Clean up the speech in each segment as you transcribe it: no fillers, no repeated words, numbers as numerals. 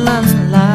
ลาลา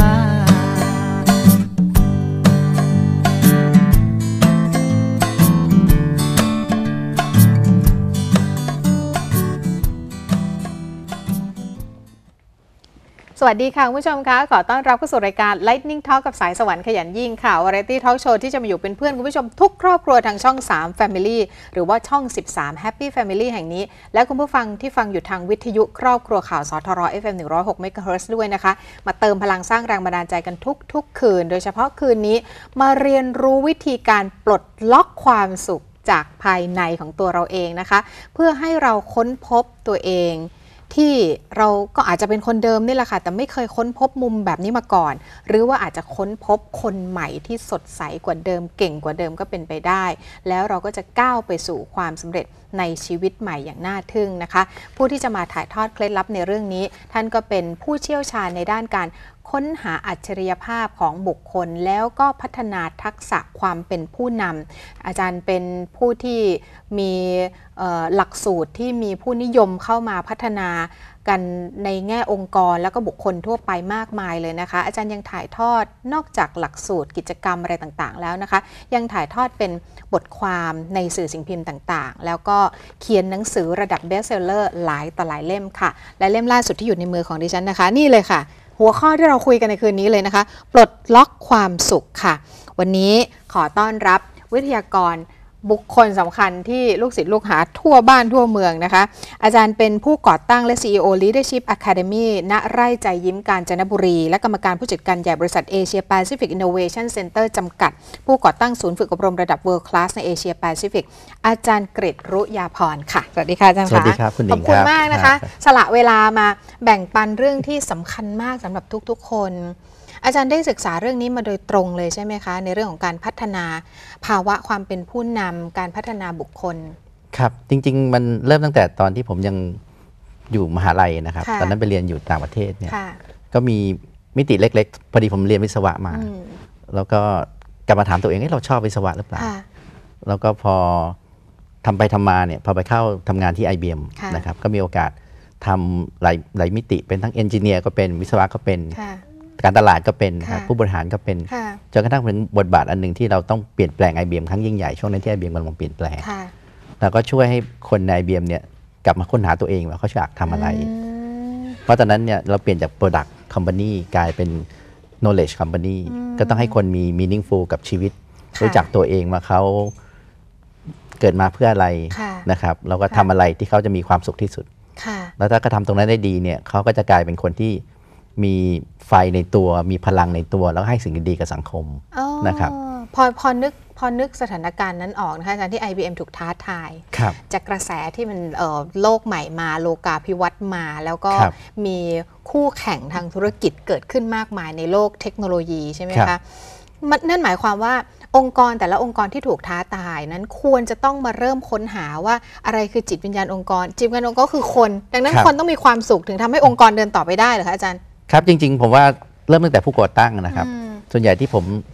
สวัสดีค่ะคุณผู้ชมคะขอต้อนรับเข้าสู่รายการ Lightning Talk กับสายสวรรค์ขยันยิ่งค่ะ Variety Talk Show ที่จะมาอยู่เป็นเพื่อนคุณผู้ชมทุกครอบครัวทางช่อง 3 Family หรือว่าช่อง 13 Happy Family แห่งนี้และคุณผู้ฟังที่ฟังอยู่ทางวิทยุครอบครัวข่าวสทร FM 106 MHz ด้วยนะคะมาเติมพลังสร้างแรงบันดาลใจกันทุกคืนโดยเฉพาะคืนนี้มาเรียนรู้วิธีการปลดล็อกความสุขจากภายในของตัวเราเองนะคะเพื่อให้เราค้นพบตัวเองที่เราก็อาจจะเป็นคนเดิมนี่แหละค่ะแต่ไม่เคยค้นพบมุมแบบนี้มาก่อนหรือว่าอาจจะค้นพบคนใหม่ที่สดใสกว่าเดิมเก่งกว่าเดิมก็เป็นไปได้แล้วเราก็จะก้าวไปสู่ความสำเร็จในชีวิตใหม่อย่างน่าทึ่งนะคะผู้ที่จะมาถ่ายทอดเคล็ดลับในเรื่องนี้ท่านก็เป็นผู้เชี่ยวชาญในด้านการค้นหาอัจฉริยภาพของบุคคลแล้วก็พัฒนาทักษะความเป็นผู้นำอาจารย์เป็นผู้ที่มีหลักสูตรที่มีผู้นิยมเข้ามาพัฒนากันในแง่องค์กรแล้วก็บุคคลทั่วไปมากมายเลยนะคะอาจารย์ยังถ่ายทอดนอกจากหลักสูตรกิจกรรมอะไรต่างๆแล้วนะคะยังถ่ายทอดเป็นบทความในสื่อสิ่งพิมพ์ต่างๆแล้วก็เขียนหนังสือระดับเบสเซลเลอร์หลายต่อหลายเล่มค่ะและเล่มล่าสุดที่อยู่ในมือของดิฉันนะคะนี่เลยค่ะหัวข้อที่เราคุยกันในคืนนี้เลยนะคะปลดล็อกความสุขค่ะวันนี้ขอต้อนรับวิทยากรบุคคลสำคัญที่ลูกศิษย์ลูกหาทั่วบ้านทั่วเมืองนะคะอาจารย์เป็นผู้ก่อตั้งและ CEO Leadership Academy ณไร่ใจยิ้มกาญจนบุรีและกรรมการผู้จัดการใหญ่บริษัท Asia Pacific Innovation Center จำกัดผู้ก่อตั้งศูนย์ฝึกอบรมระดับ World Class ใน Asia Pacific อาจารย์กฤษรุยาพรค่ะสวัสดีค่ะอาจารย์ค่ะสวัสดีครับคุณหนิงขอบคุณมากนะคะสละเวลามาแบ่งปันเรื่องที่สำคัญมากสำหรับทุกๆคนอาจารย์ได้ศึกษาเรื่องนี้มาโดยตรงเลยใช่ไหมคะในเรื่องของการพัฒนาภาวะความเป็นผู้นำการพัฒนาบุคคลครับจริงๆมันเริ่มตั้งแต่ตอนที่ผมยังอยู่มหาลัยนะครับตอนนั้นไปเรียนอยู่ต่างประเทศเนี่ยก็มีมิติเล็กๆพอดีผมเรียนวิศวะมาแล้วก็กลับมาถามตัวเองเราชอบวิศวะหรือเปล่าแล้วก็พอทำไปทำมาเนี่ยพอไปเข้าทำงานที่ IBM นะครับก็มีโอกาสทำหลายมิติเป็นทั้งเอนจิเนียร์ก็เป็นวิศวะก็เป็นการตลาดก็เป็นครับผู้บริหารก็เป็นจนกระทั่งเป็นบทบาทอันหนึ่งที่เราต้องเปลี่ยนแปลง IBM ครั้งยิ่งใหญ่ช่วงนั้นที่ IBM กำลังเปลี่ยนแปลงแล้วก็ช่วยให้คนใน IBM เนี่ยกลับมาค้นหาตัวเองว่าเขาอยากทำอะไรเพราะตอนนั้นเนี่ยเราเปลี่ยนจาก Product Company กลายเป็น Knowledge Company ก็ต้องให้คนมี meaningful กับชีวิตรู้จักตัวเองว่าเขาเกิดมาเพื่ออะไรนะครับแล้วก็ทำอะไรที่เขาจะมีความสุขที่สุดแล้วถ้าเขาทำตรงนั้นได้ดีเนี่ยเขาก็จะกลายเป็นคนที่มีไฟในตัวมีพลังในตัวแล้วให้สิ่งดีๆกับสังคมนะครับพอนึกสถานการณ์นั้นออกนะคะอาจารย์ที่ IBM ถูกท้าทายจากกระแสที่มันโลกใหม่มาโลกาภิวัตน์มาแล้วก็มีคู่แข่งทางธุรกิจเกิดขึ้นมากมายในโลกเทคโนโลยีใช่ไหมคะนั่นหมายความว่าองค์กรแต่ละองค์กรที่ถูกท้าทายนั้นควรจะต้องมาเริ่มค้นหาว่าอะไรคือจิตวิญญาณองค์กรจิตวิญญาณองค์กรก็คือคนดังนั้นคนต้องมีความสุขถึงทำให้องค์กรเดินต่อไปได้เหรอคะอาจารย์ครับจริงๆผมว่าเริ่มตั้งแต่ผู้ก่อตั้งนะครับส่วนใหญ่ที่ผม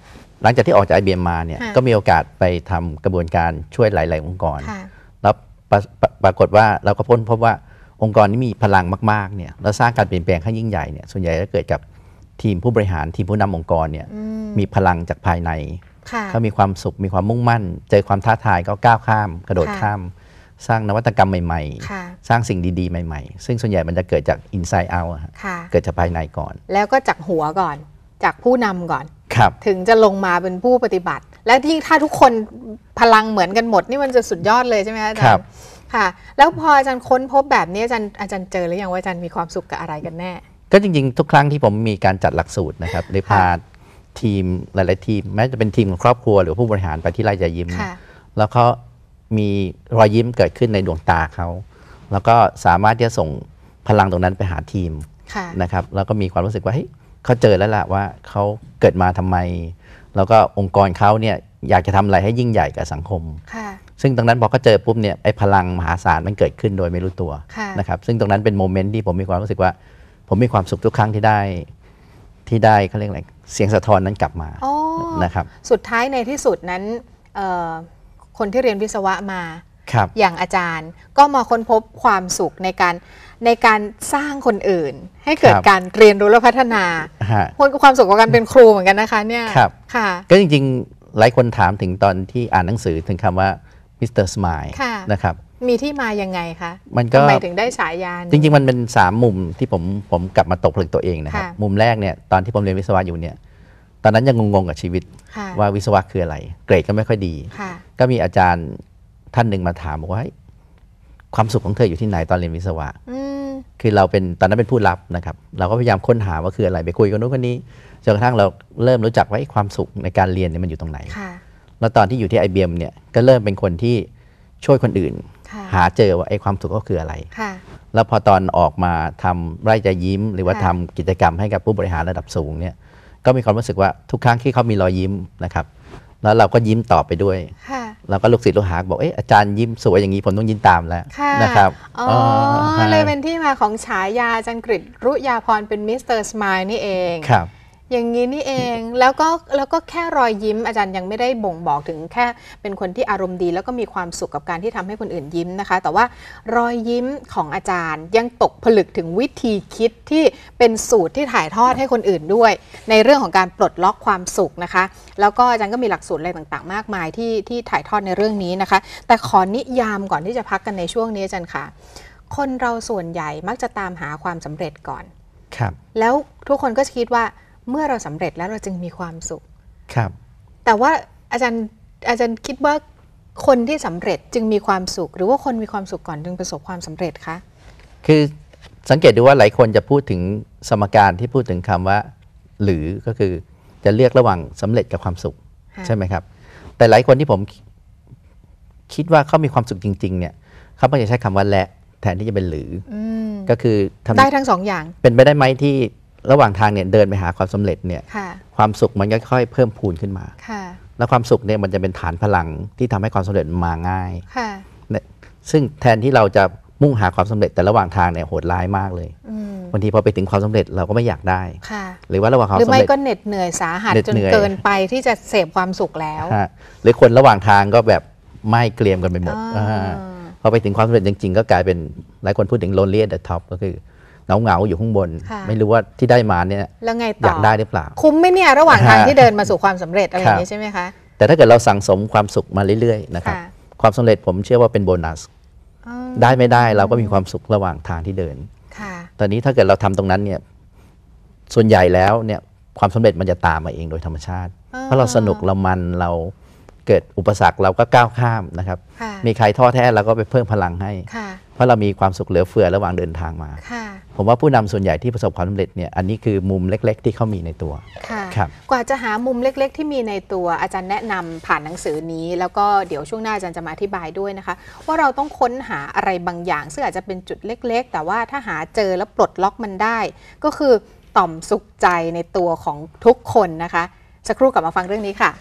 หลังจากที่ออกจาก IBM มาเนี่ยก็มีโอกาสไปทำกระบวนการช่วยหลายๆองค์กรแล้วปรากฏว่าเราก็พบว่าองค์กรนี้มีพลังมากๆเนี่ยแล้วสร้างการเปลี่ยนแปลงขั้นยิ่งใหญ่เนี่ยส่วนใหญ่จะเกิดกับทีมผู้บริหารทีมผู้นำองค์กรเนี่ยมีพลังจากภายในเขามีความสุขมีความมุ่งมั่นเจอความท้าทายก็ก้าวข้ามกระโดดข้ามสร้างนวัตกรรมใหม่ๆสร้างสิ่งดีๆใหม่ๆซึ่งส่วนใหญ่มันจะเกิดจาก inside out เกิดจากภายในก่อนแล้วก็จากหัวก่อนจากผู้นำก่อนถึงจะลงมาเป็นผู้ปฏิบัติและที่ถ้าทุกคนพลังเหมือนกันหมดนี่มันจะสุดยอดเลยใช่ไหมอาจารย์ค่ะแล้วพออาจารย์ค้นพบแบบนี้อาจารย์เจอหรือยังว่าอาจารย์มีความสุขกับอะไรกันแน่ก็จริงๆทุกครั้งที่ผมมีการจัดหลักสูตรนะครับหรือพาทีมหลายๆทีมแม้จะเป็นทีมของครอบครัวหรือผู้บริหารไปที่ไร่ใจยิ้มแล้วเขามีรอยยิ้มเกิดขึ้นในดวงตาเขาแล้วก็สามารถที่จะส่งพลังตรงนั้นไปหาทีมนะครับแล้วก็มีความรู้สึกว่าเฮ้ยเขาเจอแล้วล่ะว่าเขาเกิดมาทำไมแล้วก็องค์กรเขาเนี่ยอยากจะทำอะไรให้ยิ่งใหญ่กับสังคมซึ่งตรงนั้นพอเขาเจอปุ๊บเนี่ยไอ้พลังมหาศาลมันเกิดขึ้นโดยไม่รู้ตัวนะครับซึ่งตรงนั้นเป็นโมเมนต์ที่ผมมีความรู้สึกว่าผมมีความสุขทุกครั้งที่ได้เขาเรียกอะไรเสียงสะท้อนนั้นกลับมานะครับสุดท้ายในที่สุดนั้นคนที่เรียนวิศวะมาอย่างอาจารย์ก็มาค้นพบความสุขในการสร้างคนอื่นให้เกิดการเรียนรู้และพัฒนาคนกับความสุขกับการเป็นครูเหมือนกันนะคะเนี่ยค่ะก็จริงๆหลายคนถามถึงตอนที่อ่านหนังสือถึงคำว่ามิสเตอร์สไมล์นะครับมีที่มายังไงคะมันก็ทำไมถึงได้ฉายาจริงๆมันเป็น3มุมที่ผมกลับมาตกผลึกตัวเองนะครับมุมแรกเนี่ยตอนที่ผมเรียนวิศวะอยู่เนี่ยตอนนั้นยังงงๆกับชีวิตว่าวิศวะคืออะไรเกรดก็ไม่ค่อยดีก็มีอาจารย์ท่านหนึ่งมาถามบอกว่าความสุขของเธออยู่ที่ไหนตอนเรียนวิศวะคือเราเป็นตอนนั้นเป็นผู้รับนะครับเราก็พยายามค้นหาว่าคืออะไรไปคุยกับนู้นคนนี้จนกระทั่งเราเริ่มรู้จักว่าความสุขในการเรียนเนี่ยมันอยู่ตรงไหนแล้วตอนที่อยู่ที่ IBM เนี่ยก็เริ่มเป็นคนที่ช่วยคนอื่นหาเจอว่าความสุขก็คืออะไรแล้วพอตอนออกมาทำไร่ใจยิ้มหรือว่าทำกิจกรรมให้กับผู้บริหารระดับสูงเนี่ยก็มีความรู้สึกว่าทุกครั้งที่เขามีรอยยิ้มนะครับแล้วเราก็ยิ้มตอบไปด้วยเราก็ลูกศิษย์ลูกหาบอกอาจารย์ยิ้มสวยอย่างนี้ผมต้องยิ้มตามแล้วนะครับเลยเป็นที่มาของฉายาอาจารย์กฤษรุยาพรเป็นมิสเตอร์สไมล์นี่เองครับอย่างนี้นี่เองแล้วก็แค่รอยยิ้มอาจารย์ยังไม่ได้บ่งบอกถึงแค่เป็นคนที่อารมณ์ดีแล้วก็มีความสุขกับการที่ทำให้คนอื่นยิ้มนะคะแต่ว่ารอยยิ้มของอาจารย์ยังตกผลึกถึงวิธีคิดที่เป็นสูตรที่ถ่ายทอดให้คนอื่นด้วยในเรื่องของการปลดล็อกความสุขนะคะแล้วก็อาจารย์ก็มีหลักสูตรอะไรต่างๆมากมายที่ถ่ายทอดในเรื่องนี้นะคะแต่ขอนิยามก่อนที่จะพักกันในช่วงนี้อาจารย์ค่ะคนเราส่วนใหญ่มักจะตามหาความสำเร็จก่อนครับแล้วทุกคนก็คิดว่าเมื่อเราสำเร็จแล้วเราจึงมีความสุขครับแต่ว่าอาจารย์คิดว่าคนที่สำเร็จจึงมีความสุขหรือว่าคนมีความสุขก่อนจึงประสบความสำเร็จคะคือสังเกตดูว่าหลายคนจะพูดถึงสมการที่พูดถึงคำว่าหรือก็คือจะเลือกระหว่างสำเร็จกับความสุขใช่ไหมครับแต่หลายคนที่ผมคิดว่าเขามีความสุขจริงๆเนี่ยเขาไม่จะใช้คำว่าและแทนที่จะเป็นหรือก็คือได้ทั้งสองอย่างเป็นไปได้ไหมที่ระหว่างทางเนี่ยเดินไปหาความสำเร็จเนี่ยความสุขมันก็ค่อยเพิ่มพูนขึ้นมาแล้วความสุขเนี่ยมันจะเป็นฐานพลังที่ทำให้ความสำเร็จมาง่ายซึ่งแทนที่เราจะมุ่งหาความสำเร็จแต่ระหว่างทางเนี่ยโหดร้ายมากเลยบางทีพอไปถึงความสำเร็จเราก็ไม่อยากได้หรือว่าระหว่างความสำเร็จหรือไม่ก็เหน็ดเหนื่อยสาหัสจนเกินไปที่จะเสพความสุขแล้วหรือคนระหว่างทางก็แบบไม่เกรียมกันไปหมดพอไปถึงความสำเร็จจริงๆก็กลายเป็นหลายคนพูดถึง lonely at the top ก็คือเหงาอยู่ข้างบนไม่รู้ว่าที่ได้มาเนี่ยแล้วไงต่ออยากได้หรือเปล่าคุ้มไหมเนี่ยระหว่างทางที่เดินมาสู่ความสำเร็จอะไรอย่างนี้ใช่ไหมคะแต่ถ้าเกิดเราสั่งสมความสุขมาเรื่อยๆนะครับความสำเร็จผมเชื่อว่าเป็นโบนัสได้ไม่ได้เราก็มีความสุขระหว่างทางที่เดินตอนนี้ถ้าเกิดเราทำตรงนั้นเนี่ยส่วนใหญ่แล้วเนี่ยความสำเร็จมันจะตามมาเองโดยธรรมชาติเพราะเราสนุกเรามันเราเกิดอุปสรรคเราก็ก้าวข้ามนะครับมีใครท้อแท้เราก็ไปเพิ่มพลังให้เพราะเรามีความสุขเหลือเฟือระหว่างเดินทางมาผมว่าผู้นำส่วนใหญ่ที่ประสบความสำเร็จเนี่ยอันนี้คือมุมเล็กๆที่เขามีในตัวครับกว่าจะหามุมเล็กๆที่มีในตัวอาจารย์แนะนำผ่านหนังสือนี้แล้วก็เดี๋ยวช่วงหน้าอาจารย์จะมาอธิบายด้วยนะคะว่าเราต้องค้นหาอะไรบางอย่างซึ่งอาจจะเป็นจุดเล็กๆแต่ว่าถ้าหาเจอแล้วปลดล็อกมันได้ก็คือต่อมสุขใจในตัวของทุกคนนะคะสักครู่กลับมาฟังเรื่องนี้ค่ะ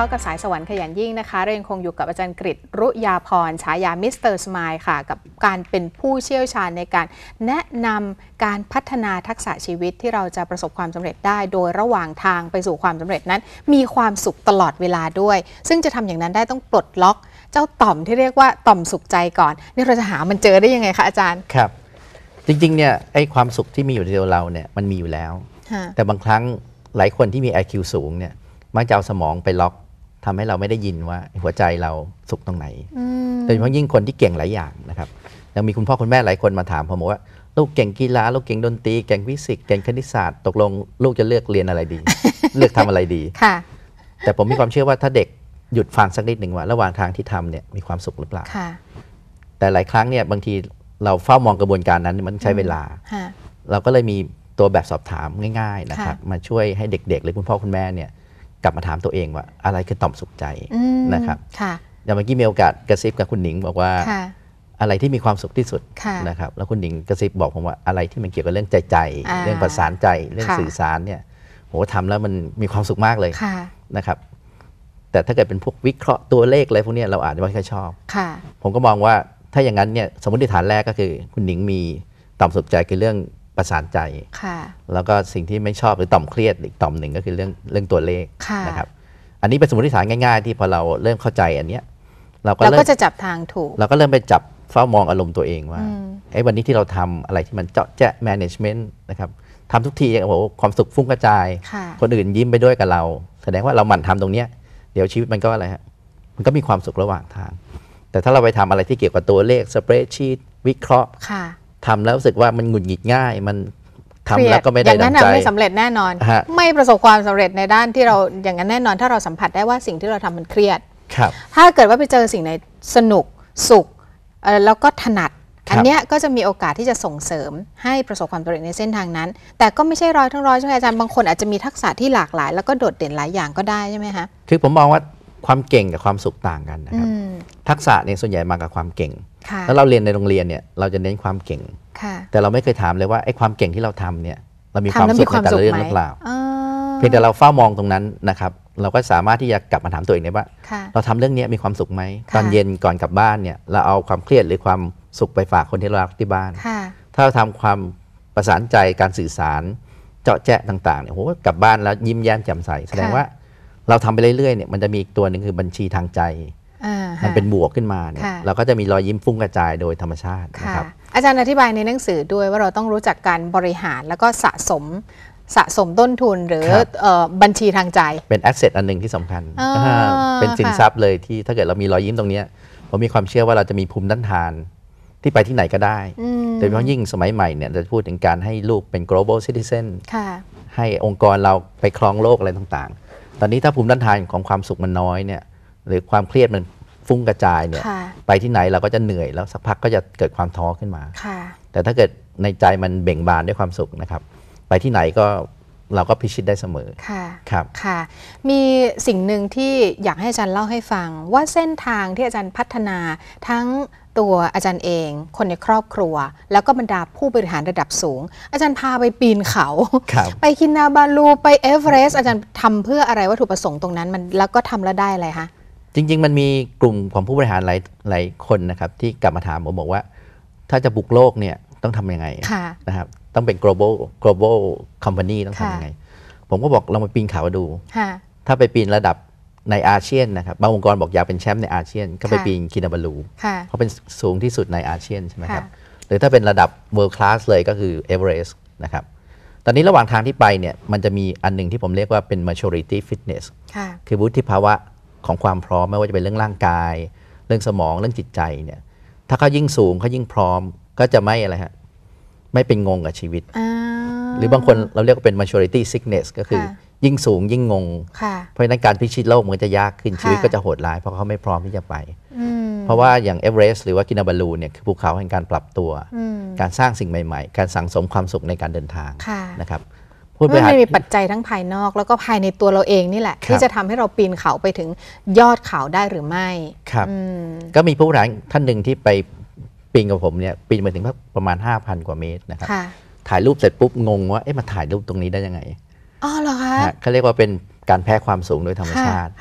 Talk กับสายสวรรค์ขยันยิ่งนะคะเรายังคงอยู่กับอาจารย์กฤษรุยาพรฉายามิสเตอร์สมายค่ะกับการเป็นผู้เชี่ยวชาญในการแนะนำการพัฒนาทักษะชีวิตที่เราจะประสบความสำเร็จได้โดยระหว่างทางไปสู่ความสำเร็จนั้นมีความสุขตลอดเวลาด้วยซึ่งจะทำอย่างนั้นได้ต้องปลดล็อกเจ้าต่อมที่เรียกว่าต่อมสุขใจก่อนนี่เราจะหามันเจอได้ยังไงคะอาจารย์ครับจริงๆเนี่ยไอ้ความสุขที่มีอยู่ในตัวเราเนี่ยมันมีอยู่แล้วแต่บางครั้งหลายคนที่มี IQ สูงเนี่ยมักจะเอาสมองไปล็อกทำให้เราไม่ได้ยินว่าหัวใจเราสุขตรงไหนโดยเฉพาะยิ่งคนที่เก่งหลายอย่างนะครับยังมีคุณพ่อคุณแม่หลายคนมาถามผมว่าลูกเก่งกีฬาลูกเก่งดนตรีเก่งฟิสิกส์เก่งคณิตศาสตร์ตกลงลูกจะเลือกเรียนอะไรดี เลือกทำอะไรดีแต่ผมมีความเชื่อว่าถ้าเด็กหยุดฟังสักนิดหนึ่งว่าระหว่างทางที่ทำเนี่ยมีความสุขหรือเปล่าแต่หลายครั้งเนี่ยบางทีเราเฝ้ามองกระบวนการนั้นมันใช้เวลาเราก็เลยมีตัวแบบสอบถามง่ายๆนะครับมาช่วยให้เด็กๆหรือคุณพ่อคุณแม่เนี่ยกลับมาถามตัวเองว่าอะไรคือต่อมสุขใจนะครับอย่างเมื่อกี้มีโอกาสกระซิบกับคุณหนิงบอกว่าอะไรที่มีความสุขที่สุดนะครับแล้วคุณหนิงกระซิบบอกผมว่าอะไรที่มันเกี่ยวกับเรื่องใจเรื่องประสานใจเรื่องสื่อสารเนี่ยโหทำแล้วมันมีความสุขมากเลยนะครับแต่ถ้าเกิดเป็นพวกวิเคราะห์ตัวเลขอะไรพวกนี้เราอาจจะไม่ค่อยชอบผมก็มองว่าถ้าอย่างนั้นเนี่ยสมมติฐานแรกก็คือคุณหนิงมีต่อมสุขใจคือเรื่องประสานใจแล้วก็สิ่งที่ไม่ชอบหรือต่อมเครียดอีกต่อมหนึ่งก็คือเรื่องตัวเลขนะครับอันนี้เป็นสมมติฐานง่ายๆที่พอเราเริ่มเข้าใจอันเนี้ยเราก็จะจับทางถูกเราก็เริ่มไปจับเฝ้ามองอารมณ์ตัวเองว่าไอ้วันนี้ที่เราทำอะไรที่มันเจาะแจ๊ะ management นะครับทำทุกทีโอ้โหความสุขฟุ้งกระจายคนอื่นยิ้มไปด้วยกับเราแสดงว่าเราหมั่นทำตรงเนี้ยเดี๋ยวชีวิตมันก็อะไรฮะมันก็มีความสุขระหว่างทางแต่ถ้าเราไปทำอะไรที่เกี่ยวกับตัวเลขสเปรดชีตวิเคราะห์ทำแล้วรู้สึกว่ามันหงุดหงิดง่ายมันทำแล้วก็ไม่ได้ดังใจไม่สำเร็จแน่นอนไม่ประสบความสำเร็จในด้านที่เราอย่างนั้นแน่นอนถ้าเราสัมผัสได้ว่าสิ่งที่เราทำมันเครียดถ้าเกิดว่าไปเจอสิ่งไหนสนุกสุขแล้วก็ถนัดอันเนี้ยก็จะมีโอกาสที่จะส่งเสริมให้ประสบความสำเร็จในเส้นทางนั้นแต่ก็ไม่ใช่ร้อยทั้งร้อยใช่ไหมอาจารย์บางคนอาจจะมีทักษะที่หลากหลายแล้วก็โดดเด่นหลายอย่างก็ได้ใช่ไหมคะคือผมมองว่าความเก่งกับความสุขต่างกันนะครับทักษะเนี่ยส่วนใหญ่มากับความเก่งแล้วเราเรียนในโรงเรียนเนี่ยเราจะเน้นความเก่งแต่เราไม่เคยถามเลยว่าไอ้ความเก่งที่เราทำเนี่ยเรามีความสุขในแต่ละเรื่องหรือเปล่าเพียงแต่เราเฝ้ามองตรงนั้นนะครับเราก็สามารถที่จะกลับมาถามตัวเองได้ว่าเราทำเรื่องนี้มีความสุขไหมตอนเย็นก่อนกลับบ้านเนี่ยเราเอาความเครียดหรือความสุขไปฝากคนที่เรารักที่บ้านถ้าเราทำความประสานใจการสื่อสารเจาะแจ๊ะต่างๆเนี่ยโหกลับบ้านแล้วยิ้มแย้มแจ่มใสแสดงว่าเราทำไปเรื่อยๆเนี่ยมันจะมีอีกตัวหนึ่งคือบัญชีทางใจมันเป็นบวกขึ้นมาเนี่ยเราก็จะมีรอยยิ้มฟุ้งกระจายโดยธรรมชาตินะครับอาจารย์อธิบายในหนังสือด้วยว่าเราต้องรู้จักการบริหารแล้วก็สะสมต้นทุนหรือบัญชีทางใจเป็นแอสเซทอันหนึ่งที่สำคัญเป็นสินทรัพย์เลยที่ถ้าเกิดเรามีรอยยิ้มตรงนี้ผมมีความเชื่อว่าเราจะมีภูมิต้านทานที่ไปที่ไหนก็ได้โดยเฉพาะยิ่งสมัยใหม่เนี่ยจะพูดถึงการให้ลูกเป็น global citizen ให้องค์กรเราไปครองโลกอะไรต่างๆตอนนี้ถ้าภูมิต้านทานของความสุขมันน้อยเนี่ยหรือความเครียดมันฟุ้งกระจายเนี่ยไปที่ไหนเราก็จะเหนื่อยแล้วสักพักก็จะเกิดความท้อขึ้นมาแต่ถ้าเกิดในใจมันเบ่งบานด้วยความสุขนะครับไปที่ไหนก็เราก็พิชิตได้เสมอครับค่ะมีสิ่งหนึ่งที่อยากให้อาจารย์เล่าให้ฟังว่าเส้นทางที่อาจารย์พัฒนาทั้งตัวอาจารย์เองคนในครอบครัวแล้วก็บรรดาผู้บริหารระดับสูงอาจารย์พาไปปีนเขาไปคินาบาลูไปเอเวอเรสต์อาจารย์ทำเพื่ออะไรวัตถุประสงค์ตรงนั้นมันแล้วก็ทำแล้วได้อะไรคะจริงๆมันมีกลุ่มของผู้บริหารหลายคนนะครับที่กลับมาถามผมบอกว่าถ้าจะบุกโลกเนี่ยต้องทำยังไงนะครับต้องเป็น global company ต้องทำยังไงผมก็บอกเรามาปีนเขาดูถ้าไปปีนระดับในอาเซียนนะครับบางองค์กรบอกอยากเป็นแชมป์ในอาเซียนก็ไปปีนคินาบาลูเพราะเป็นสูงที่สุดในอาเซียนใช่ไหมครับหรือถ้าเป็นระดับ world class เลยก็คือเอเวอเรสต์นะครับตอนนี้ระหว่างทางที่ไปเนี่ยมันจะมีอันหนึ่งที่ผมเรียกว่าเป็น maturity fitness คือวุฒิภาวะของความพร้อมไม่ว่าจะเป็นเรื่องร่างกายเรื่องสมองเรื่องจิตใจเนี่ยถ้าเขายิ่งสูงเขายิ่งพร้อมก็จะไม่อะไรฮะไม่เป็นงงกับชีวิตหรือบางคนเราเรียกว่าเป็น maturity sickness ก็คือยิ่งสูงยิ่งงงเพราะฉะนั้นการพิชิตโลกมันจะยากขึ้นชีวิตก็จะโหดร้ายเพราะเขาไม่พร้อมที่จะไปเพราะว่าอย่างเอเวอเรสต์หรือว่าคินาบาลูเนี่ยคือภูเขาแห่งการปรับตัวการสร้างสิ่งใหม่ๆการสั่งสมความสุขในการเดินทางนะครับมันมีปัจจัยทั้งภายนอกแล้วก็ภายในตัวเราเองนี่แหละที่จะทำให้เราปีนเขาไปถึงยอดเขาได้หรือไม่ครับก็มีผู้บริหารท่านหนึ่งที่ไปปีนกับผมเนี่ยปีนมาถึงประมาณ 5,000 กว่าเมตรนะครับถ่ายรูปเสร็จปุ๊บงงว่ามาถ่ายรูปตรงนี้ได้ยังไงอ๋อเหรอคะเขาเรียกว่าเป็นการแพ้ความสูงโดยธรรมชาติ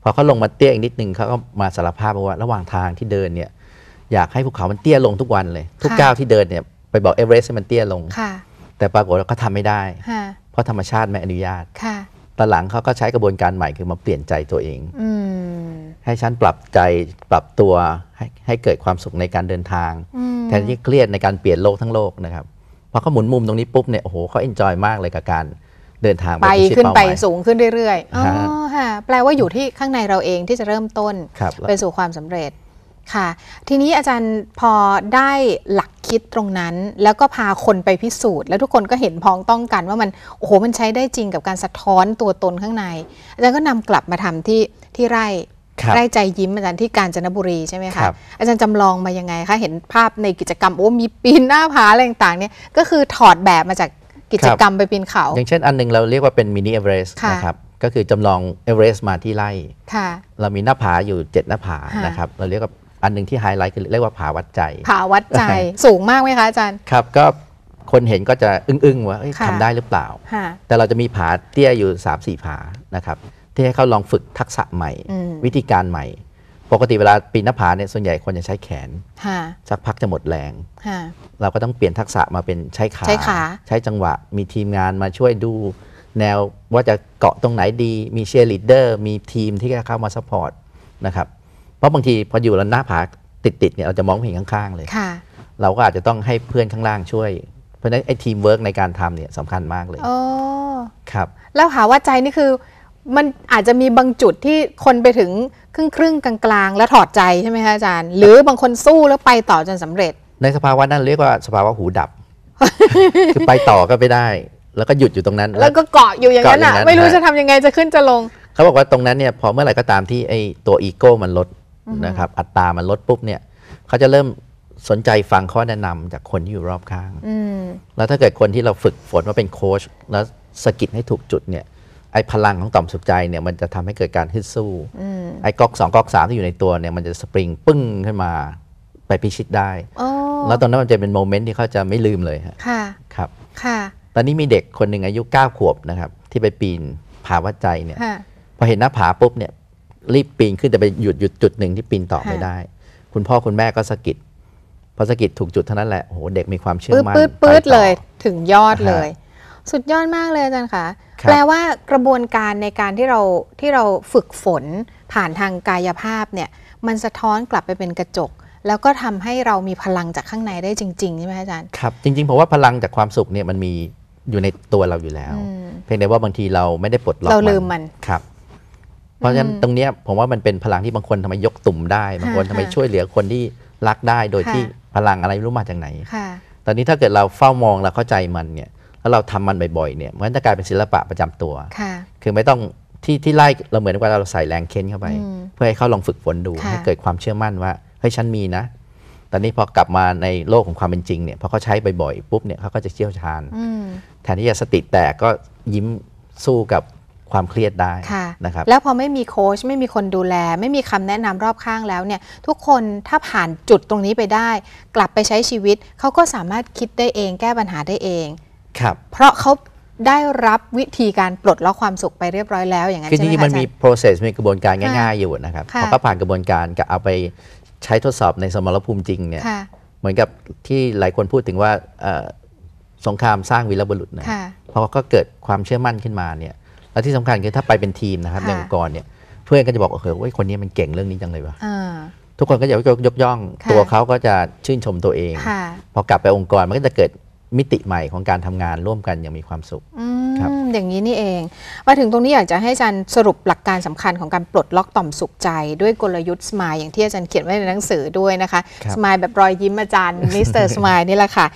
พอเขาลงมาเตี้ยอีกนิดนึงเขาก็มาสารภาพว่าระหว่างทางที่เดินเนี่ยอยากให้ภูเขามันเตี้ยลงทุกวันเลยทุกก้าวที่เดินเนี่ยไปบอกเอเวอเรสต์ให้มันเตี้ยลงแต่ปรากฏว่าเขาทำไม่ได้เพราะธรรมชาติไม่อนุญาตตอนหลังเขาก็ใช้กระบวนการใหม่คือมาเปลี่ยนใจตัวเองให้ฉันปรับใจปรับตัวให้เกิดความสุขในการเดินทางแทนที่เครียดในการเปลี่ยนโลกทั้งโลกนะครับพอเขาหมุนมุมตรงนี้ปุ๊บเนี่ยโอ้โหเขาเอนจอยมากเลยกับการเดินทางไปขึ้นไปสูงขึ้นเรื่อยๆอ๋อค่ะแปลว่าอยู่ที่ข้างในเราเองที่จะเริ่มต้นไปสู่ความสำเร็จค่ะทีนี้อาจารย์พอได้หลักคิดตรงนั้นแล้วก็พาคนไปพิสูจน์แล้วทุกคนก็เห็นพ้องต้องกันว่ามันโอ้โหมันใช้ได้จริงกับการสะท้อนตัวตนข้างในอาจารย์ก็นำกลับมาทำที่ไร่ใจยิ้มอาจารย์ที่กาญจนบุรีใช่ไหมคะอาจารย์จำลองมายังไงคะเห็นภาพในกิจกรรมโอ้มีปีนหน้าผาอะไรต่างๆเนี่ยก็คือถอดแบบมาจากกิจกรรมไปปีนเขาอย่างเช่นอันนึงเราเรียกว่าเป็นมินิเอเวอเรสต์นะครับก็คือจำลองเอเวอเรสต์มาที่ไร่เรามีหน้าผาอยู่7หน้าผานะครับเราเรียกว่าอันนึงที่ไฮไลท์คือเรียกว่าผาวัดใจผาวัดใจสูงมากไหมคะอาจารย์ครับก็คนเห็นก็จะอึ้งๆว่าทำได้หรือเปล่าแต่เราจะมีผาเตี้ยอยู่ 3-4 ผานะครับที่ให้เขาลองฝึกทักษะใหม่วิธีการใหม่ปกติเวลาปีนหน้าผาเนี่ยส่วนใหญ่คนจะใช้แขนสักพักจะหมดแรงเราก็ต้องเปลี่ยนทักษะมาเป็นใช้ขาใช้จังหวะมีทีมงานมาช่วยดูแนวว่าจะเกาะตรงไหนดีมีเชียร์ลีดเดอร์มีทีมที่จะเข้ามาซัพพอร์ตนะครับเพราะบางทีพออยู่แล้วหน้าผาติดเนี่ยเราจะมองไม่เห็นข้างๆเลยเราก็อาจจะต้องให้เพื่อนข้างล่างช่วยเพราะฉะนั้นไอ้ทีมเวิร์กในการทำเนี่ยสำคัญมากเลยครับแล้วหาว่าใจนี่คือมันอาจจะมีบางจุดที่คนไปถึงครึ่งกลางๆแล้วถอดใจใช่ไหมคะอาจารย์หรือบางคนสู้แล้วไปต่อจนสำเร็จในสภาวะนั้นเรียกว่าสภาวะหูดับ คือไปต่อก็ไม่ได้แล้วก็หยุดอยู่ตรงนั้นแล้วก็เกาะอยู่อย่างนั้นอ่ะไม่รู้จะทำยังไงจะขึ้นจะลงเขาบอกว่าตรงนั้นเนี่ยพอเมื่อไหร่ก็ตามที่ไอ้ตัวอีโก้มันลดนะครับอัตตามันลดปุ๊บเนี่ยเขาจะเริ่มสนใจฟังข้อแนะนำจากคนที่อยู่รอบข้างแล้วถ้าเกิดคนที่เราฝึกฝนว่าเป็นโค้ชแล้วสกิดให้ถูกจุดเนี่ยไอ้พลังของต่อมสุขใจเนี่ยมันจะทำให้เกิดการฮึดสู้ไอ้ก๊อก2ก๊อก3ที่อยู่ในตัวเนี่ยมันจะสปริงปึ้งขึ้นมาไปพิชิตได้แล้วตอนนั้นมันจะเป็นโมเมนต์ที่เขาจะไม่ลืมเลยครับตอนนี้มีเด็กคนหนึ่งอายุ9 ขวบนะครับที่ไปปีนผาวัดใจเนี่ยพอเห็นหน้าผาปุ๊บเนี่ยรีบปีนขึ้นแต่ไปหยุดจุดหนึ่งที่ปีนต่อไม่ได้คุณพ่อคุณแม่ก็สะกิดพอสะกิดถูกจุดเท่านั้นแหละโอ้โหเด็กมีความเชื่อมั่นปื๊ดเลยถึงยอดเลยสุดยอดมากเลยอาจารย์คะแปลว่ากระบวนการในการที่เราฝึกฝนผ่านทางกายภาพเนี่ยมันสะท้อนกลับไปเป็นกระจกแล้วก็ทำให้เรามีพลังจากข้างในได้จริงๆใช่ไหมอาจารย์ครับจริงๆผมว่าพลังจากความสุขเนี่ยมันมีอยู่ในตัวเราอยู่แล้วเพียงแต่ว่าบางทีเราไม่ได้ปลดล็อกเราลืมมันครับเพราะฉะนั้นตรงนี้ผมว่ามันเป็นพลังที่บางคนทำไมยกตุ่มได้บางคนทำไมช่วยเหลือคนที่รักได้โดยที่พลังอะไรไม่รู้มาจากไหนตอนนี้ถ้าเกิดเราเฝ้ามองเราเข้าใจมันเนี่ยแล้วเราทำมันบ่อยๆเนี่ยมันจะกลายเป็นศิลปะประจำตัวคือไม่ต้องที่ไล่เราเหมือนกับเราใส่แรงเค้นเข้าไปเพื่อให้เขาลองฝึกฝนดูให้เกิดความเชื่อมั่นว่าเฮ้ยฉันมีนะตอนนี้พอกลับมาในโลกของความเป็นจริงเนี่ยพอเขาใช้บ่อยๆปุ๊บเนี่ยเขาก็จะเชี่ยวชาญแทนที่จะสติแตกก็ยิ้มสู้กับความเครียดได้นะครับแล้วพอไม่มีโค้ชไม่มีคนดูแลไม่มีคำแนะนำรอบข้างแล้วเนี่ยทุกคนถ้าผ่านจุดตรงนี้ไปได้กลับไปใช้ชีวิตเขาก็สามารถคิดได้เองแก้ปัญหาได้เองครับเพราะเขาได้รับวิธีการปลดล็อกความสุขไปเรียบร้อยแล้วอย่างนั้นใช่ไหมคะคือจริงๆมันมี process มีกระบวนการง่ายๆอยู่นะครับพอเขาผ่านกระบวนการกับเอาไปใช้ทดสอบในสมรภูมิจริงเนี่ยเหมือนกับที่หลายคนพูดถึงว่าสงครามสร้างวีรบุรุษนะเพราะก็เกิดความเชื่อมั่นขึ้นมาเนี่ยและที่สำคัญคือถ้าไปเป็นทีมนะครับในองค์กรเนี่ยเพื่อนก็จะบอกโอ้โหคนนี้มันเก่งเรื่องนี้จังเลยวะทุกคนก็จะยกย่องตัวเขาก็จะชื่นชมตัวเองพอกลับไปองค์กรมันก็จะเกิดมิติใหม่ของการทำงานร่วมกันอย่างมีความสุขอย่างนี้นี่เองมาถึงตรงนี้อยากจะให้อาจารย์สรุปหลักการสำคัญของการปลดล็อกต่อมสุขใจด้วยกลยุทธ์ Smile อย่างที่อาจารย์เขียนไว้ในหนังสือด้วยนะคะ Smile แบบรอยยิ้มอาจารย์มิสเตอร์ Smile นี่แหละค่ะ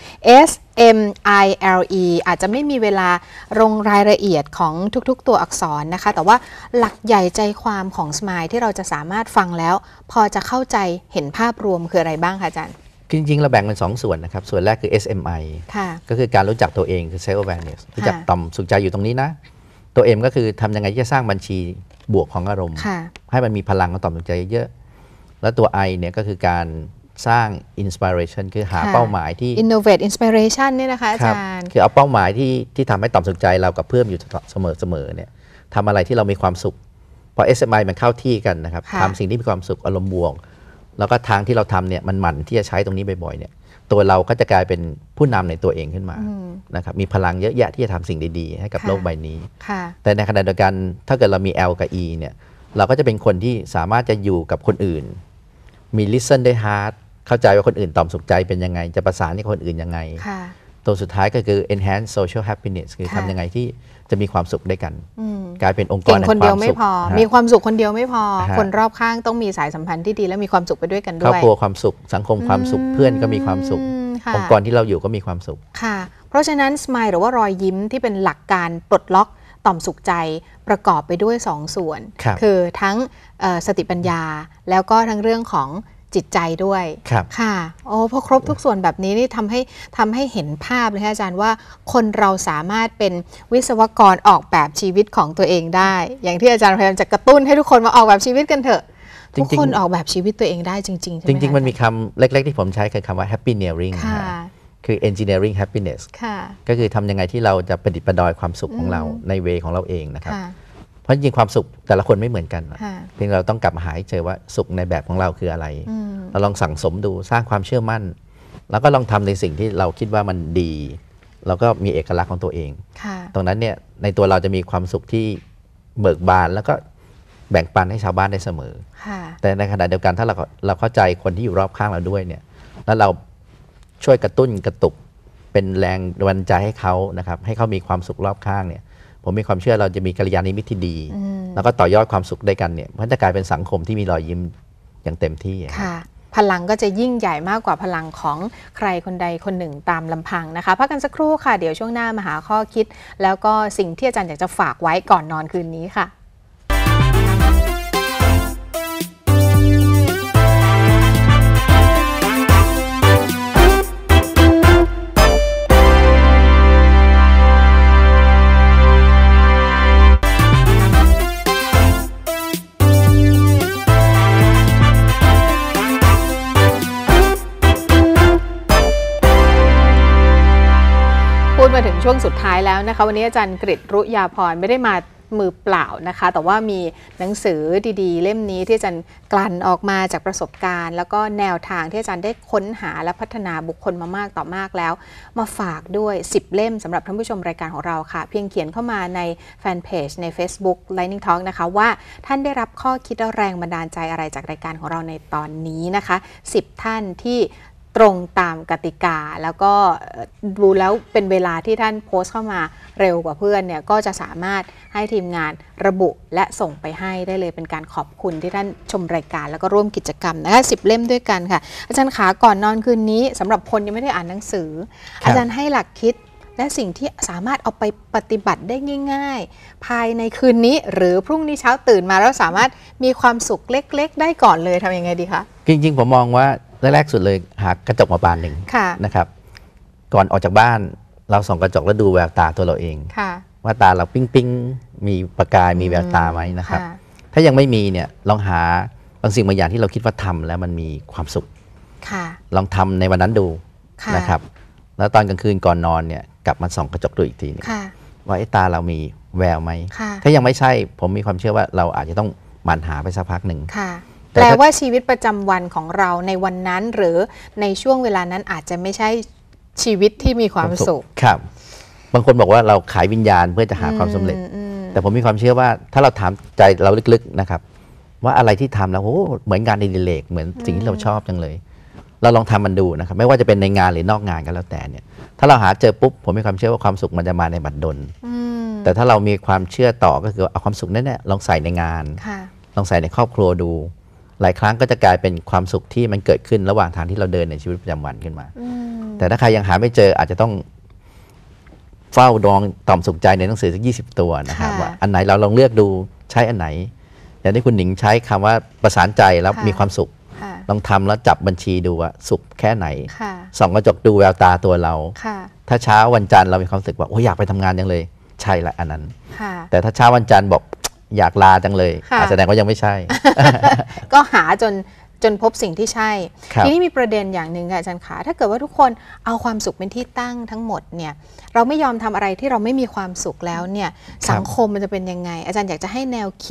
SMILE อาจจะไม่มีเวลาลงรายละเอียดของทุกๆตัวอักษรนะคะแต่ว่าหลักใหญ่ใจความของ Smile ที่เราจะสามารถฟังแล้วพอจะเข้าใจเห็นภาพรวมคืออะไรบ้างคะอาจารย์จริงๆเราแบ่งเป็น2 ส่วนนะครับส่วนแรกคือ SMI ก็คือการรู้จักตัวเองคือ self awareness รู้จักต่อมสุขใจอยู่ตรงนี้นะตัว M ก็คือทำยังไงที่จะสร้างบัญชีบวกของอารมณ์ให้มันมีพลังของต่อมสุขใจเยอะแล้วตัว I เนี่ยก็คือการสร้าง inspiration คือหาเป้าหมายที่ innovate inspiration เนี่ยนะคะอาจารย์คือเอาเป้าหมายที่ทำให้ต่อมสุขใจเรากับเพื่อนอยู่เสมอเนี่ยทำอะไรที่เรามีความสุขพอ SMI มันเข้าที่กันนะครับทำสิ่งที่มีความสุขอารมณ์บวกแล้วก็ทางที่เราทำเนี่ยมันหมั่นที่จะใช้ตรงนี้บ่อยๆเนี่ยตัวเราก็จะกลายเป็นผู้นำในตัวเองขึ้นมานะครับมีพลังเยอะแยะที่จะทำสิ่งดีๆให้กับโลกใบนี้แต่ในขณะเดียวกันถ้าเกิดเรามี L กับ E เนี่ยเราก็จะเป็นคนที่สามารถจะอยู่กับคนอื่นมี listen ได้ hard เข้าใจว่าคนอื่นต่อมสุขใจเป็นยังไงจะประสานกับคนอื่นยังไงตัวสุดท้ายก็คือ enhance social happiness คือทำยังไงที่จะมีความสุขด้วยกันกลายเป็นองค์กรแห่งความสุขคนเดียวไม่พอมีความสุขคนเดียวไม่พอคนรอบข้างต้องมีสายสัมพันธ์ที่ดีและมีความสุขไปด้วยกันด้วยครอบครัวความสุขสังคมความสุขเพื่อนก็มีความสุของค์กรที่เราอยู่ก็มีความสุขค่ะเพราะฉะนั้น Smile หรือว่ารอยยิ้มที่เป็นหลักการปลดล็อกต่อมสุขใจประกอบไปด้วย2ส่วนคือทั้งสติปัญญาแล้วก็ทั้งเรื่องของจิตใจด้วยค่ะโอ้พอครบทุกส่วนแบบนี้นี่ทำให้เห็นภาพเลยค่ะอาจารย์ว่าคนเราสามารถเป็นวิศวกรออกแบบชีวิตของตัวเองได้อย่างที่อาจารย์พยายามจะกระตุ้นให้ทุกคนมาออกแบบชีวิตกันเถอะทุกคนออกแบบชีวิตตัวเองได้จริงๆใช่ไหมจริงๆมันมีคำเล็กๆที่ผมใช้คือคำว่า happy nearing คือ engineering happiness ก็คือทำยังไงที่เราจะประดิษฐ์ประดอยความสุขของเราในเวของเราเองนะครับเพราะจริงๆความสุขแต่ละคนไม่เหมือนกันเพียงเราต้องกลับมาหาให้เจอว่าสุขในแบบของเราคืออะไรเราลองสั่งสมดูสร้างความเชื่อมั่นแล้วก็ลองทำในสิ่งที่เราคิดว่ามันดีแล้วก็มีเอกลักษณ์ของตัวเองตรงนั้นเนี่ยในตัวเราจะมีความสุขที่เบิกบานแล้วก็แบ่งปันให้ชาวบ้านได้เสมอแต่ในขณะเดียวกันถ้าเราเข้าใจคนที่อยู่รอบข้างเราด้วยเนี่ยแล้วเราช่วยกระตุ้นกระตุกเป็นแรงบันดาลใจให้เขานะครับให้เขามีความสุขรอบข้างเนี่ยผมมีความเชื่อเราจะมีกัลยาณมิตรที่ดีแล้วก็ต่อยอดความสุขได้กันเนี่ยมันจะกลายเป็นสังคมที่มีรอยยิ้มอย่างเต็มที่ค่ะพลังก็จะยิ่งใหญ่มากกว่าพลังของใครคนใดคนหนึ่งตามลำพังนะคะพักกันสักครู่ค่ะเดี๋ยวช่วงหน้ามาหาข้อคิดแล้วก็สิ่งที่อาจารย์อยากจะฝากไว้ก่อนนอนคืนนี้ค่ะมาถึงช่วงสุดท้ายแล้วนะคะวันนี้อาจารย์กฤษ รุยาภรณ์ไม่ได้มามือเปล่านะคะแต่ว่ามีหนังสือดีๆเล่มนี้ที่อาจารย์กลั่นออกมาจากประสบการณ์แล้วก็แนวทางที่อาจารย์ได้ค้นหาและพัฒนาบุคคลมามากต่อมากแล้วมาฝากด้วย10เล่มสำหรับท่านผู้ชมรายการของเราค่ะเพียงเขียนเข้ามาในแฟนเพจใน Facebook Lightning Talk นะคะว่าท่านได้รับข้อคิดและแรงบันดาลใจอะไรจากรายการของเราในตอนนี้นะคะ10ท่านที่ตรงตามกติกาแล้วก็ดูแล้วเป็นเวลาที่ท่านโพสต์เข้ามาเร็วกว่าเพื่อนเนี่ยก็จะสามารถให้ทีมงานระบุและส่งไปให้ได้เลยเป็นการขอบคุณที่ท่านชมรายการแล้วก็ร่วมกิจกรรมนะคะ10เล่มด้วยกันค่ะอาจารย์ขาก่อนนอนคืนนี้สำหรับคนยังไม่ได้อ่านหนังสืออาจารย์ให้หลักคิดและสิ่งที่สามารถเอาไปปฏิบัติได้ง่ายๆภายในคืนนี้หรือพรุ่งนี้เช้าตื่นมาแล้วสามารถมีความสุขเล็กๆได้ก่อนเลยทำยังไงดีคะจริงๆผมมองว่าแรกสุดเลยหากระจกมาบานหนึ่งนะครับก่อนออกจากบ้านเราส่องกระจกแล้วดูแววตาตัวเราเองว่าตาเราปิ๊งๆมีประกายมีแววตาไหมนะครับถ้ายังไม่มีเนี่ยลองหาบางสิ่งบางอย่างที่เราคิดว่าทำแล้วมันมีความสุขลองทำในวันนั้นดูนะครับแล้วตอนกลางคืนก่อนนอนเนี่ยกลับมาส่องกระจกดูอีกทีนึงว่าไอ้ตาเรามีแววไหมถ้ายังไม่ใช่ผมมีความเชื่อว่าเราอาจจะต้องหมั่นหาไปสักพักหนึ่งแปลว่าชีวิตประจำวันของเราในวันนั้นหรือในช่วงเวลานั้นอาจจะไม่ใช่ชีวิตที่มีความสุขครับบางคนบอกว่าเราขายวิญญาณเพื่อจะหาความสำเร็จแต่ผมมีความเชื่อว่าถ้าเราถามใจเราลึกๆนะครับว่าอะไรที่ทำแล้วโอ้เหมือนงานอดิเรกเหมือนสิ่งที่เราชอบจังเลยเราลองทำมันดูนะครับไม่ว่าจะเป็นในงานหรือนอกงานก็แล้วแต่เนี่ยถ้าเราหาเจอปุ๊บผมมีความเชื่อว่าความสุขมันจะมาในบัดดลแต่ถ้าเรามีความเชื่อต่อก็คือเอาความสุขนั้นเนี่ยลองใส่ในงานลองใส่ในครอบครัวดูหลายครั้งก็จะกลายเป็นความสุขที่มันเกิดขึ้นระหว่างทางที่เราเดินในชีวิตประจำวันขึ้นมาแต่ถ้าใครยังหาไม่เจออาจจะต้องเฝ้าดองต่อมสุขใจในหนังสือสัก20 ตัวนะครับว่าอันไหนเราลองเลือกดูใช้อันไหนอย่างที่คุณหนิงใช้คำว่าประสานใจแล้วมีความสุขลองทำแล้วจับบัญชีดูว่าสุขแค่ไหนส่องกระจกดูแววตาตัวเราถ้าเช้าวันจันทร์เรามีความรู้สึกว่าโอ้อยากไปทำงานจังเลยใช่ละอันนั้นแต่ถ้าเช้าวันจันทร์บอกอยากลาจังเลยแสดงว่ายังไม่ใช่ก็หาจนพบสิ่งที่ใช่ทีนี้มีประเด็นอย่างหนึ่งค่ะอาจารย์ขาถ้าเกิดว่าทุกคนเอาความสุขเป็นที่ตั้งทั้งหมดเนี่ยเราไม่ยอมทำอะไรที่เราไม่มีความสุขแล้วเนี่ยสังคมมันจะเป็นยังไงอาจารย์อยากจะให้แนวคิด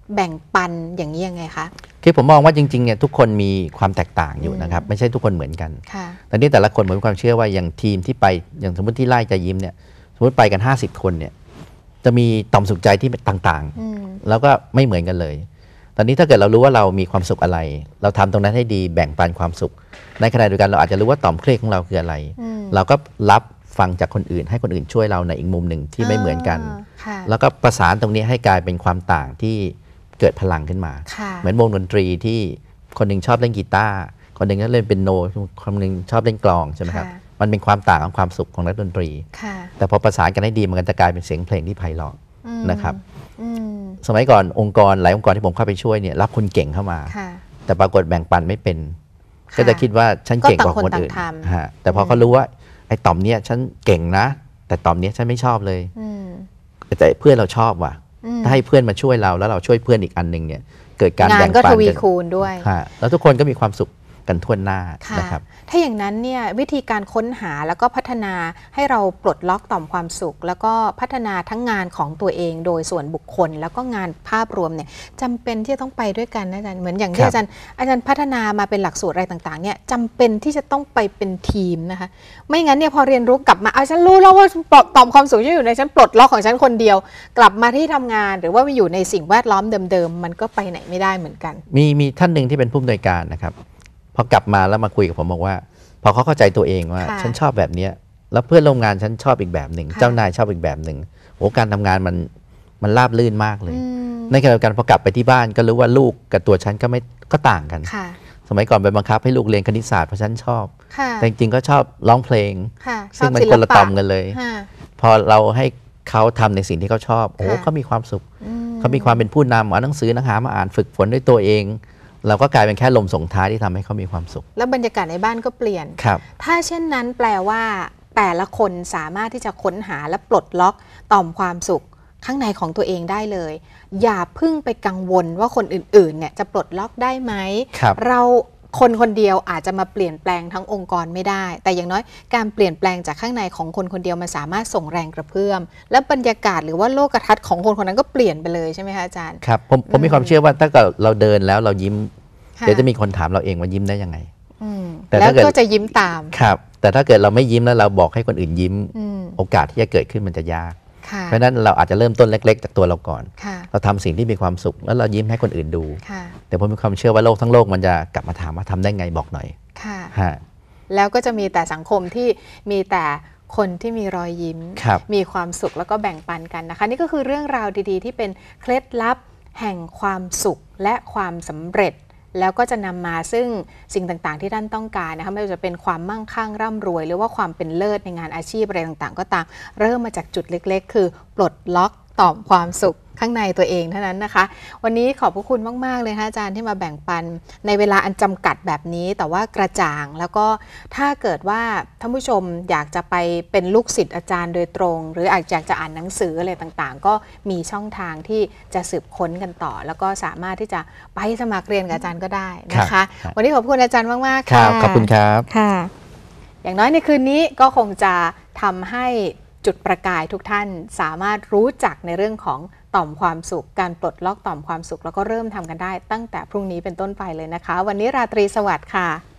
แบ่งปันอย่างนี้ยังไงคะคือผมมองว่าจริงๆเนี่ยทุกคนมีความแตกต่างอยู่นะครับไม่ใช่ทุกคนเหมือนกันแต่นี่แต่ละคนมีความเชื่อว่าอย่างทีมที่ไปอย่างสมมติที่ไล่ใจยิ้มเนี่ยสมมติไปกัน50 คนเนี่ยจะมีต่อมสุขใจที่ต่างๆแล้วก็ไม่เหมือนกันเลยตอนนี้ถ้าเกิดเรารู้ว่าเรามีความสุขอะไรเราทำตรงนั้นให้ดีแบ่งปันความสุขในขณะเดียวกันเราอาจจะรู้ว่าต่อมเครียดของเราคืออะไรเราก็รับฟังจากคนอื่นให้คนอื่นช่วยเราในอีกมุมหนึ่งที่ไม่เหมือนกันแล้วก็ประสานตรงนี้ให้กลายเป็นความต่างที่เกิดพลังขึ้นมาเหมือนวงดนตรีที่คนหนึ่งชอบเล่นกีตาร์คนหนึ่งก็เล่นเปียโนคนหนึ่งชอบเล่นกลองใช่ไหมครับมันเป็นความต่างของความสุขของนักดนตรีแต่พอประสานกันให้ดีมันก็จะกลายเป็นเสียงเพลงที่ไพเราะนะครับสมัยก่อนองค์กรหลายองค์กรที่ผมเข้าไปช่วยเนี่ยรับคนเก่งเข้ามาแต่ปรากฏแบ่งปันไม่เป็นก็จะคิดว่าฉันเก่งกว่าคนอื่นแต่พอเขารู้ว่าไอ้ต่อมเนี้ยฉันเก่งนะแต่ต่อมเนี้ยฉันไม่ชอบเลยแต่เพื่อนเราชอบว่ะถ้าให้เพื่อนมาช่วยเราแล้วเราช่วยเพื่อนอีกอันหนึ่งเนี่ยเกิดการแบ่งปันก็ทวีคูณด้วยแล้วทุกคนก็มีความสุขกันทั่วหน้านะครับถ้าอย่างนั้นเนี่ยวิธีการค้นหาแล้วก็พัฒนาให้เราปลดล็อกต่อมความสุขแล้วก็พัฒนาทั้งงานของตัวเองโดยส่วนบุคคลแล้วก็งานภาพรวมเนี่ยจำเป็นที่จะต้องไปด้วยกันนะอาจารย์เหมือนอย่างที่อาจารย์พัฒนามาเป็นหลักสูตรอะไรต่างๆเนี่ยจำเป็นที่จะต้องไปเป็นทีมนะคะไม่งั้นเนี่ยพอเรียนรู้กลับมาฉันรู้แล้วว่าต่อมความสุขที่อยู่ในฉันปลดล็อกของฉันคนเดียวกลับมาที่ทำงานหรือว่าไปอยู่ในสิ่งแวดล้อมเดิมๆมันก็ไปไหนไม่ได้เหมือนกันมีท่านหนึ่งที่เป็นผู้อำนวยการนะครับพอกลับมาแล้วมาคุยกับผมบอกว่าพอเขาเข้าใจตัวเองว่าฉันชอบแบบนี้แล้วเพื่อนร่วมงานฉันชอบอีกแบบหนึ่งเจ้านายชอบอีกแบบหนึ่งโอ้การทำงานมันราบรื่นมากเลยในขณะเดียวกันพอกลับไปที่บ้านก็รู้ว่าลูกกับตัวฉันก็ต่างกันสมัยก่อนไปบังคับให้ลูกเรียนคณิตศาสตร์เพราะฉันชอบแต่จริงๆก็ชอบร้องเพลงซึ่งมันคนละตอมกันเลยพอเราให้เขาทำในสิ่งที่เขาชอบโอ้เขามีความสุขเขามีความเป็นผู้นำเอาหนังสือหามาอ่านฝึกฝนด้วยตัวเองเราก็กลายเป็นแค่ลมส่งท้ายที่ทำให้เขามีความสุขแล้วบรรยากาศในบ้านก็เปลี่ยนถ้าเช่นนั้นแปลว่าแต่ละคนสามารถที่จะค้นหาและปลดล็อกต่อมความสุขข้างในของตัวเองได้เลยอย่าพึ่งไปกังวลว่าคนอื่นๆเนี่ยจะปลดล็อกได้ไหมเราคนเดียวอาจจะมาเปลี่ยนแปลงทั้งองค์กรไม่ได้แต่อย่างน้อยการเปลี่ยนแปลงจากข้างในของคนเดียวมันสามารถส่งแรงกระเพื่อมและบรรยากาศหรือว่าโลกทัศน์ของคนนั้นก็เปลี่ยนไปเลยใช่ไหมคะอาจารย์ครับผมมีความเชื่อว่าถ้าเกิดเราเดินแล้วเรายิ้มเดี๋ยวจะมีคนถามเราเองว่ายิ้มได้ยังไงแต่แล้วก็จะยิ้มตามครับแต่ถ้าเกิดเราไม่ยิ้มแล้วเราบอกให้คนอื่นยิ้มโอกาสที่จะเกิดขึ้นมันจะยากเพราะฉะนั้นเราอาจจะเริ่มต้นเล็กๆจากตัวเราก่อนเราทำสิ่งที่มีความสุขแล้วเรายิ้มให้คนอื่นดูแต่ผมมีความเชื่อว่าโลกทั้งโลกมันจะกลับมาถามว่าทำได้ไงบอกหน่อยแล้วก็จะมีแต่สังคมที่มีแต่คนที่มีรอยยิ้มมีความสุขแล้วก็แบ่งปันกันนะคะนี่ก็คือเรื่องราวดีๆที่เป็นเคล็ดลับแห่งความสุขและความสำเร็จแล้วก็จะนำมาซึ่งสิ่งต่างๆที่ท่านต้องการนะคะไม่ว่าจะเป็นความมั่งคั่งร่ำรวยหรือว่าความเป็นเลิศในงานอาชีพอะไรต่างๆก็ตามเริ่มมาจากจุดเล็กๆคือปลดล็อกต่อมความสุขข้างในตัวเองเท่านั้นนะคะวันนี้ขอบพระคุณมากๆเลยค่ะอาจารย์ที่มาแบ่งปันในเวลาอันจำกัดแบบนี้แต่ว่ากระจ่างแล้วก็ถ้าเกิดว่าท่านผู้ชมอยากจะไปเป็นลูกศิษย์อาจารย์โดยตรงหรืออยากจะอ่านหนังสืออะไรต่างๆก็มีช่องทางที่จะสืบค้นกันต่อแล้วก็สามารถที่จะไปสมัครเรียนกับอาจารย์ก็ได้นะคะวันนี้ขอบคุณอาจารย์มากๆค่ะขอบคุณครับค่ะอย่างน้อยในคืนนี้ก็คงจะทำให้จุดประกายทุกท่านสามารถรู้จักในเรื่องของต่อมความสุขการปลดล็อกต่อมความสุขแล้วก็เริ่มทำกันได้ตั้งแต่พรุ่งนี้เป็นต้นไปเลยนะคะวันนี้ราตรีสวัสดิ์ค่ะ